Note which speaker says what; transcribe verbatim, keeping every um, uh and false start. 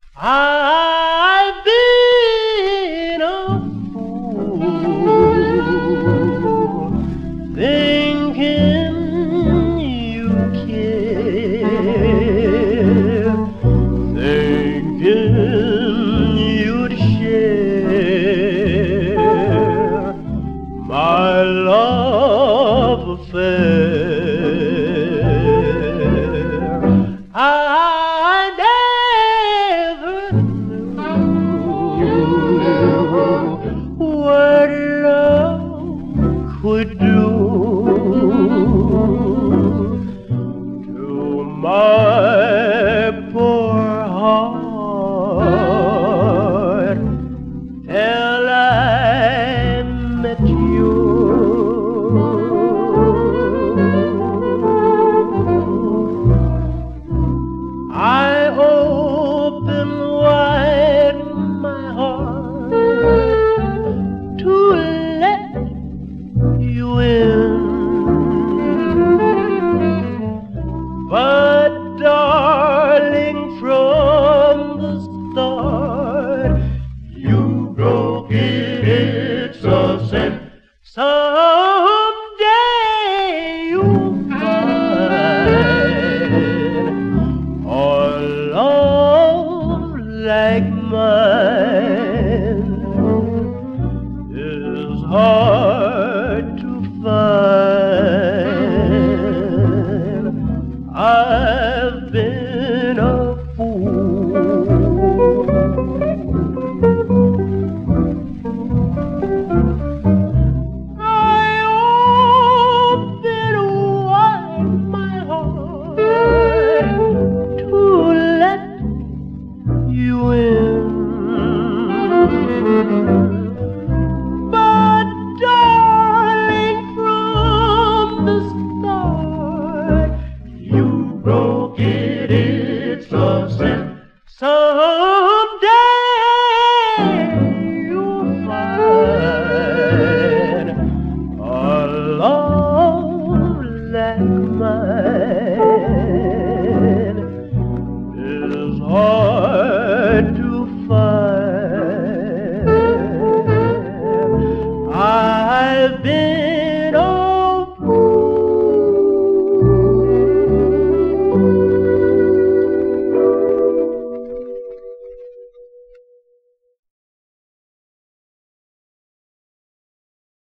Speaker 1: I've been a fool thinking you care, thinking you'd share my love affair. I never knew what love could do to my poor heart till I met you. I open wide my heart to let you in, but darling, from the start you broke it. It's a sin. Someday you'll find a love like mine is hard to find. I've been a fool. I open wide my heart to let you in, but darling, from the start you broke it. It's a sin. Someday you'll find a love like mine